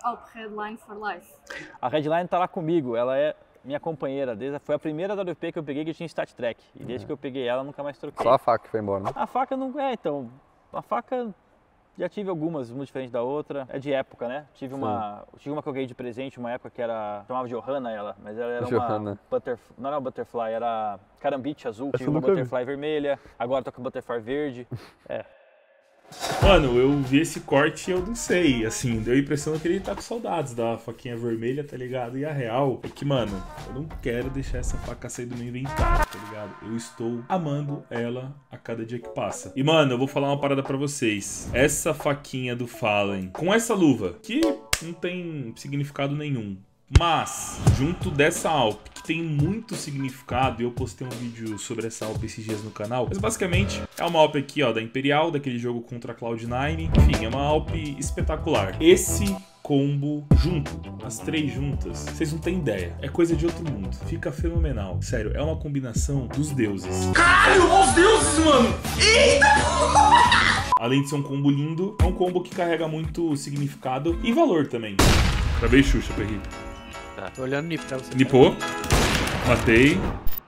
Alp Redline for Life. A Redline tá lá comigo, ela é minha companheira, foi a primeira WP que eu peguei que tinha Stat Track. E desde que eu peguei ela, nunca mais troquei. Só a faca que foi embora, né? A faca não é, então. A faca já tive algumas, uma diferente da outra. É de época, né? Tive uma que eu ganhei de presente, uma época que era. Chamava Johanna ela, mas ela era Johanna. uma. Não era uma Butterfly, era Carambite azul. Tive uma Butterfly vermelha, agora tô com a Butterfly verde. É. Mano, eu vi esse corte e eu não sei, assim, deu a impressão que ele tá com saudades da faquinha vermelha, tá ligado? E a real é que, mano, eu não quero deixar essa faca sair do meu inventário, tá ligado? Eu estou amando ela a cada dia que passa. E, mano, eu vou falar uma parada pra vocês. Essa faquinha do Fallen, com essa luva, que não tem significado nenhum, mas, junto dessa Alp, que tem muito significado, e eu postei um vídeo sobre essa Alp esses dias no canal, mas basicamente é uma Alp aqui, ó, da Imperial, daquele jogo contra a Cloud9, enfim, é uma Alp espetacular. Esse combo junto, as três juntas, vocês não têm ideia, é coisa de outro mundo, fica fenomenal, sério, é uma combinação dos deuses. Caralho, os deuses, mano! Eita! Além de ser um combo lindo, é um combo que carrega muito significado e valor também. Travei Xuxa, Perri. Tá, tô olhando Nip pra você. Nipou. Matei.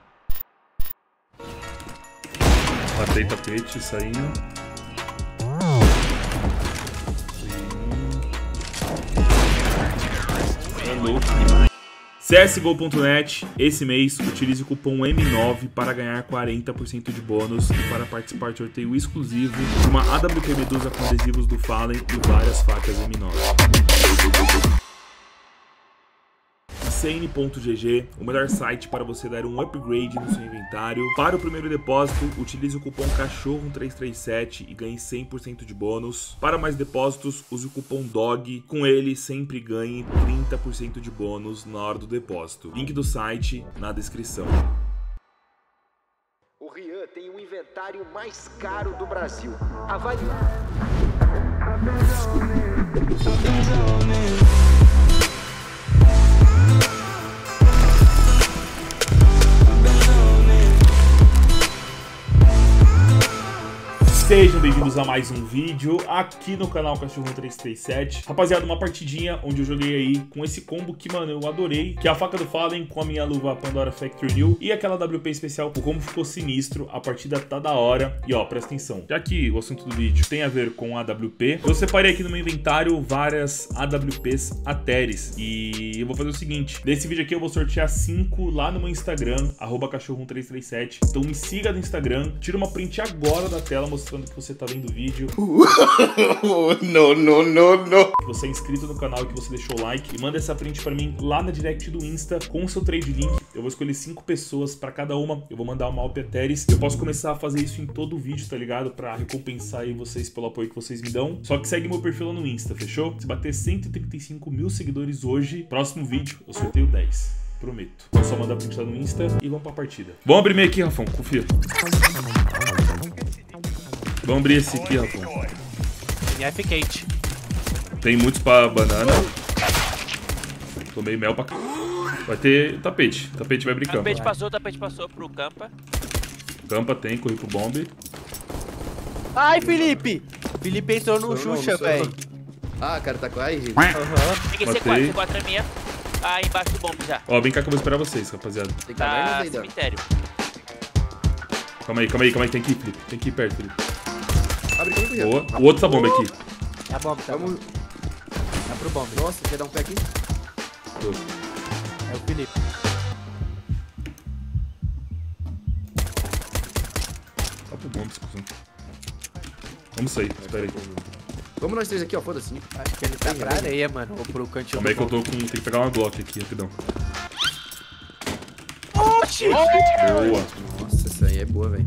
Matei tapete, saindo. CSGO.net, esse mês utilize o cupom M9 para ganhar 40% de bônus e para participar de sorteio exclusivo de uma AWP Medusa com adesivos do Fallen e várias facas M9. Insane.gg, o melhor site para você dar um upgrade no seu inventário. Para o primeiro depósito, utilize o cupom CACHORRO337 e ganhe 100% de bônus. Para mais depósitos, use o cupom DOG, com ele sempre ganhe 30% de bônus na hora do depósito. Link do site na descrição. O Rian tem o inventário mais caro do Brasil. Avalie. Sejam bem-vindos a mais um vídeo aqui no canal Cachorro337. Rapaziada, uma partidinha onde eu joguei aí com esse combo que, mano, eu adorei, que é a faca do Fallen com a minha luva Pandora Factory New e aquela WP especial. O combo ficou sinistro, a partida tá da hora. E ó, presta atenção, já que o assunto do vídeo tem a ver com AWP, eu separei aqui no meu inventário várias AWPs Ateres. E eu vou fazer o seguinte, nesse vídeo aqui eu vou sortear 5 lá no meu Instagram, @Cachorro337. Então me siga no Instagram, tira uma print agora da tela mostrando que você tá vendo o vídeo. Não. Que você é inscrito no canal, que você deixou o like e manda essa print pra mim lá na direct do Insta com o seu trade link. Eu vou escolher 5 pessoas pra cada uma. Eu vou mandar uma Alp Ateres. Eu posso começar a fazer isso em todo o vídeo, tá ligado? Pra recompensar aí vocês pelo apoio que vocês me dão. Só que segue meu perfil lá no Insta, fechou? Se bater 135 mil seguidores hoje, próximo vídeo eu sorteio 10. Prometo. É só mandar print lá no Insta e vamos pra partida. Vamos abrir meio aqui, Rafão. Confia. Vamos abrir esse aqui, Rafão. Tem F-Kate. Tem muitos pra banana. Tomei mel pra cá. Vai ter tapete. Tapete vai abrir campa. Tapete passou pro campa. Campa tem, corri pro bombe. Ai, Felipe! Felipe entrou no Xuxa, velho. Ah, cara, tá com aí, gente. Peguei Matei. C4 é minha. Ah, embaixo do bombe já. Ó, vem cá que eu vou esperar vocês, rapaziada. Tem caverna, Tá, Deidão? cemitério. Calma aí. Tem que ir, Felipe. Tem que ir perto, Felipe. Abre campo, Rian. Boa. O outro tá bomba aqui. Tá bombe, tá Vamos. bom. Tá pro bombe. Nossa, quer dar um pé aqui? Tô. É o Felipe. Tá pro bombe, exclusão. Vamos sair, espera aí. Vamos nós três aqui, ó, foda-se. Acho que ele tá pra areia, mano. Ou pro cantinho Calma aí que eu do tô com... Tem que pegar uma Glock aqui, rapidão. Oxi! Boa. Nossa, essa aí é boa, velho.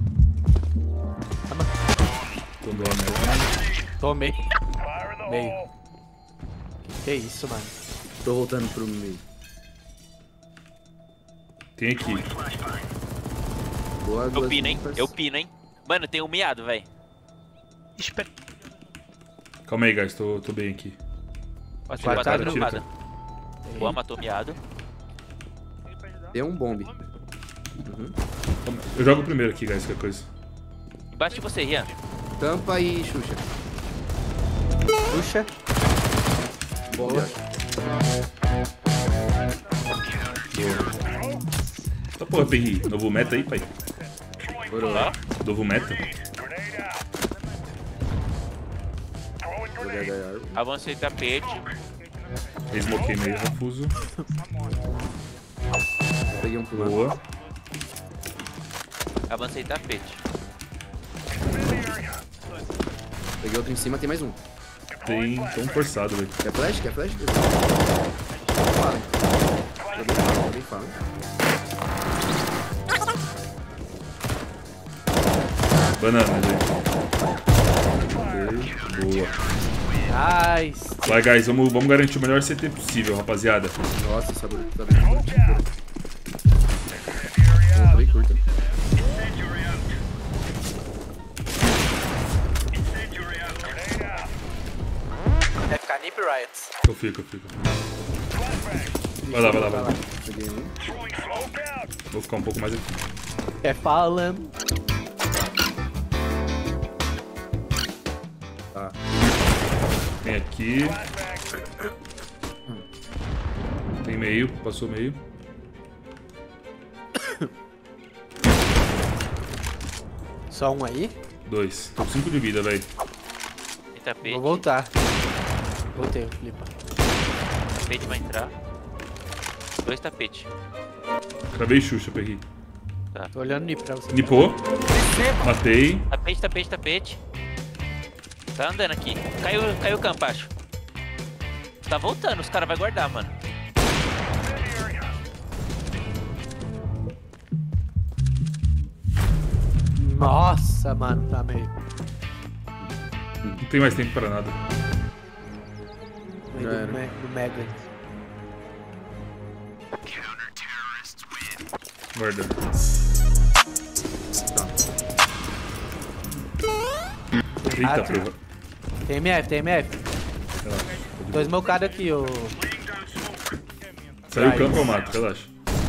Tomou a merda. Tomei. Meio. Que é isso, mano? Tô voltando pro meio. Tem aqui. Boa, Eu pino, hein? Mano, tem um miado, velho. Espera. Calma aí, guys. Tô bem aqui. Pode Tira, ser cara, tira, dropada. Boa, matou miado. Tem um bombe. Eu jogo primeiro aqui, guys, qualquer coisa. Embaixo de você, Rian. Tampa e Xuxa. Puxa. Boa. Tá porra, Perri. Novo meta aí, pai. Morou. Novo meta. Avancei tapete. Smokei meio refuso. Peguei um pulo. Boa. Avancei tapete. Peguei outro em cima, tem mais um. Tem tão forçado, velho. Quer flash? Quer flash? Fala. Também fala. Banana, gente. Boa. Nice. Vai, guys, vamos garantir o melhor CT possível, rapaziada. Nossa, essa barulho tá bem curto. Tá bem curto. Vai ficar Nip Riots. Eu fico. Vai lá. Peguei um. Vou ficar um pouco mais aqui. É falando. Tá. Tem aqui. Tem meio, passou meio. Só um aí? 2. Tô com 5 de vida, velho. E tapete. Vou voltar. Voltei, flipa. Tapete vai entrar. 2 tapetes. Cravei Xuxa, Perri. Tá. Tô olhando Nip pra você. Nipou. Matei. Tapete. Tá andando aqui. Caiu o campo, acho. Tá voltando, os caras vão guardar, mano. Nossa, mano, tá meio. Não tem mais tempo pra nada. Meio do Mega. Guarda. Eita, prova. Tem MF. Tô smocado aqui, ô. Saiu o campo, eu mato, relaxa.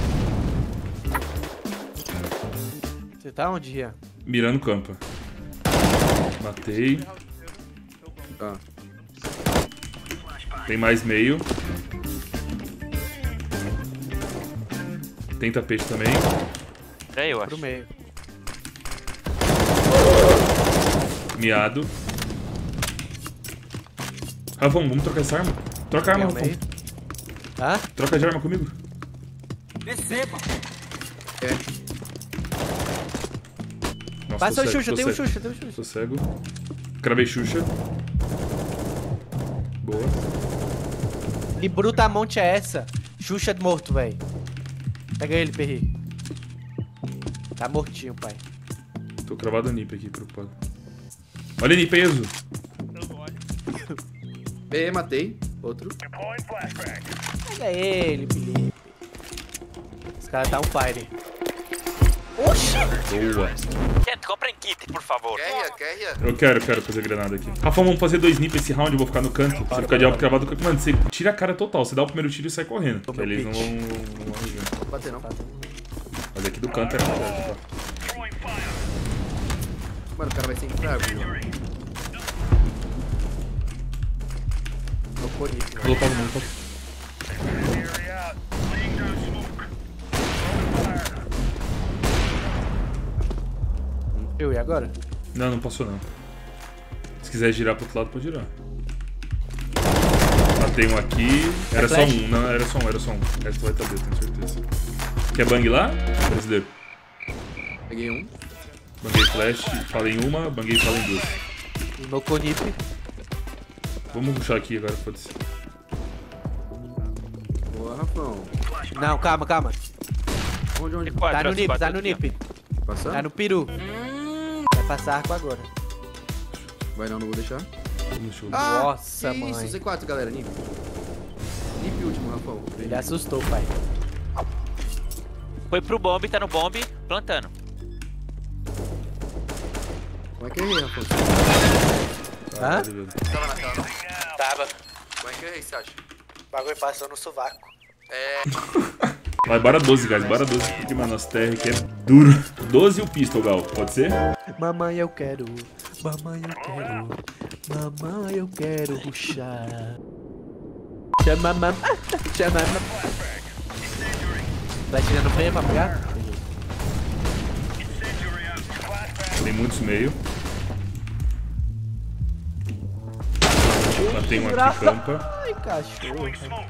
Você tá onde, Rian? Mirando campo. Matei. Tá. Tem mais meio. Tem tapete também. É eu, acho. Pro meio. Miado. Rafão, vamos trocar essa arma? Troca a arma, Rafão. Hã? Troca de arma comigo. Receba! Nossa, Passa o cego, Xuxa, tem um Xuxa. Tô cego. Cravei Xuxa. Boa. Que bruta monte é essa? Xuxa morto, velho. Pega ele, Perri. Tá mortinho, pai. Tô cravado a Nip aqui, preocupado. Olha a Nip aí, Azul. Matei. Outro. Pega ele, Felipe. Esse cara tá on fire. Oxi! Boa. Gente, comprem kit, por favor. Eu quero fazer granada aqui. Rafão, vamos fazer 2 nip esse round, eu vou ficar no canto. Você fica de alvo cravado. Mano, você tira a cara total. Você dá o primeiro tiro e sai correndo. Que eles não vão arranjar. Não bater não. Mas aqui do canto é verdade, tá? Mano, o cara vai ser infrágil. Colocado muito. E agora? Não passou não. Se quiser girar pro outro lado, pode girar. Matei um aqui. Era só um, não, era só um. O resto vai estar dentro, tenho certeza. Quer bang lá, brasileiro? Peguei um. Banguei flash, fala em uma, banguei e fala em 2. No conip. Vamos rushar aqui agora, pode-se. Boa, Rafão. Não, calma. Onde? Tá no nip. Passando? Tá no peru. Vai passar arco agora. Vai não vou deixar. Show. Nossa, que mãe. Isso, C4, galera, Nip. Nip último, Rafão. Ele assustou, pai. Foi pro bomb, tá no bomb, plantando. Como é que eu errei, Rafão? Hã? Tava na tela, não? Tava. Como é que eu errei, você acha? O bagulho passou no sovaco. Vai, bora 12, guys, bora 12, porque, mano, nosso TR aqui é duro. 12 e o pistol, Gal, pode ser? Mamãe, eu quero ruxar. Chamamam. Chamamam. Vai tirando freio pra pegar? Tem muitos meio. Matei um aqui, campa. Ai, cachorro.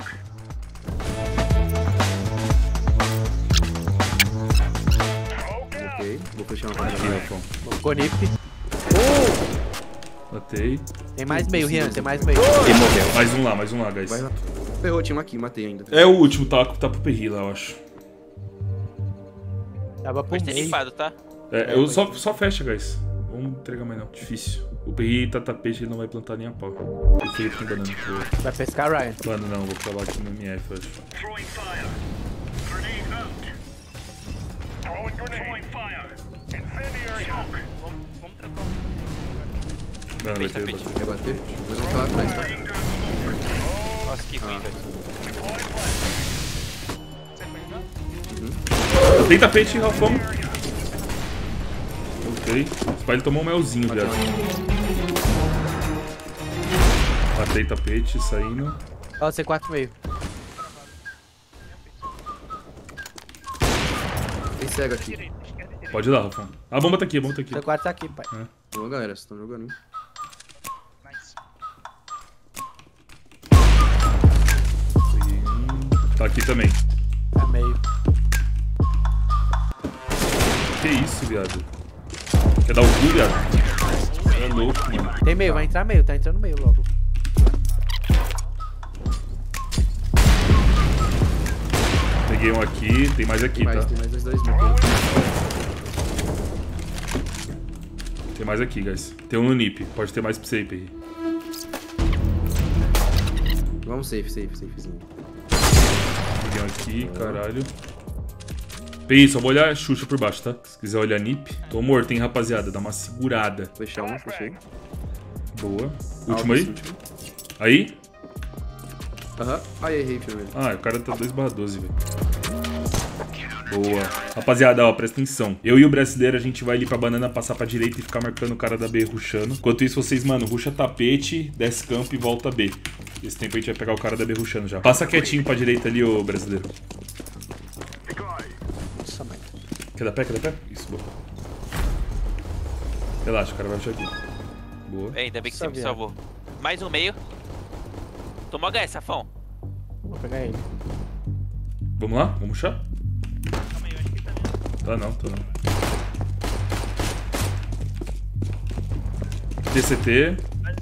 Ok, vou fechar uma Aqui, parada. Rafão. Conip. Matei. Tem mais meio, Rian, tem mais meio. Ele morreu. Mais um lá, guys. Vai lá. Ferrou, tinha um aqui, matei ainda. É o último, tá pro Perri lá, eu acho. Tava por Pode ter meio. limpado, tá? É, eu só fecha, guys. Vamos entregar mais não. Difícil. O Perri tá tapete, ele não vai plantar nem a pau. O Felipe tem banana. Vai pescar, Ryan. Mano, não, vou provar aqui no MF, eu acho. Mano, vai ter. Vai bater? Depois vamos falar atrás, tá? Nossa, que ruim, velho. Tem tapete, Rafão. Ok. Esse pai ele tomou um melzinho, viado. Matei tapete, saindo. Ó, C4 meio. Tem cego aqui. Pode ir lá, Rafão. A bomba tá aqui, a bomba tá aqui. C4 tá aqui, pai. Boa, galera, vocês estão jogando, hein? Tá aqui também. Tá meio. Que isso, viado? Quer dar o cu, viado? É louco, mano. Tem meio, vai entrar meio, tá entrando meio logo. Peguei um aqui, tem mais aqui, tá? Tem mais dois smoke. Tem mais aqui, guys. Tem um no NIP. Pode ter mais pra você aí, Perri. Vamos safezinho. Peguei um aqui, caralho. Perri, só vou olhar Xuxa por baixo, tá? Se quiser olhar NIP. Tô morto, hein, rapaziada. Dá uma segurada. Fechar um, fechei. Boa. Último aí? Último. Aí? Aham. Ai, errei, filho. Ah, o cara tá 2/12, velho. Boa. Rapaziada, ó, presta atenção. Eu e o brasileiro, a gente vai ali pra banana, passar pra direita e ficar marcando o cara da B rushando. Enquanto isso, vocês, mano, rusha tapete, desce campo e volta B. Esse tempo a gente vai pegar o cara da B rushando já. Passa quietinho pra direita ali, ô brasileiro. Nossa, mãe. Quer dar pé? Isso, boa. Relaxa, o cara vai achar aqui. Boa. É, ainda bem que você me Sabia. salvou. Mais um meio. Tomou HS, safão. Vou pegar ele. Vamos lá? Vamos puxar? Tá não. TCT.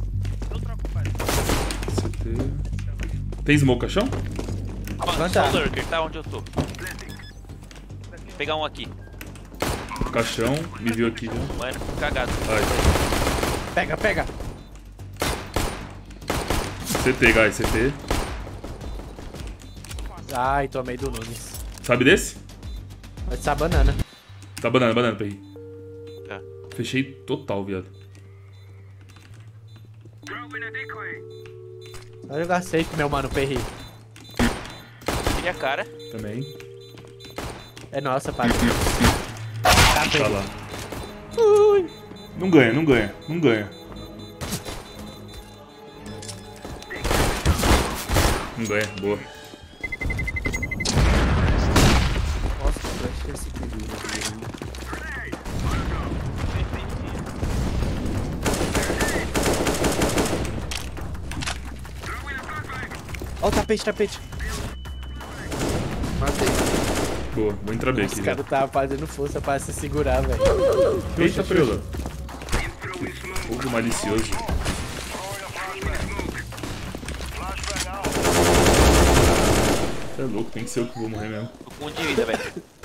CT. Tem smoke, caixão? Só o lurker, tá onde eu tô. Vou pegar um aqui. Caixão, me viu aqui já. Mano, tô cagado. Ai. Pega. CT, guys, CT. Ai, tomei do Nunes. Sabe desse? Vai ser a banana. Tá banana, Perri. Tá. Fechei total, viado. Vai jogar safe, meu mano, Perri. Tirei a cara. Também. É nossa, pai. Tá lá. Não ganha. Não ganha, boa. Nossa, eu acho que é esse aqui. Ó o tapete. Matei. Boa, vou entrar B aqui Os já. caras tava fazendo força pra se segurar, velho. Eita, Prila. Fogo malicioso. Você é louco, tem que ser eu que vou morrer mesmo. Tô com um de vida, velho.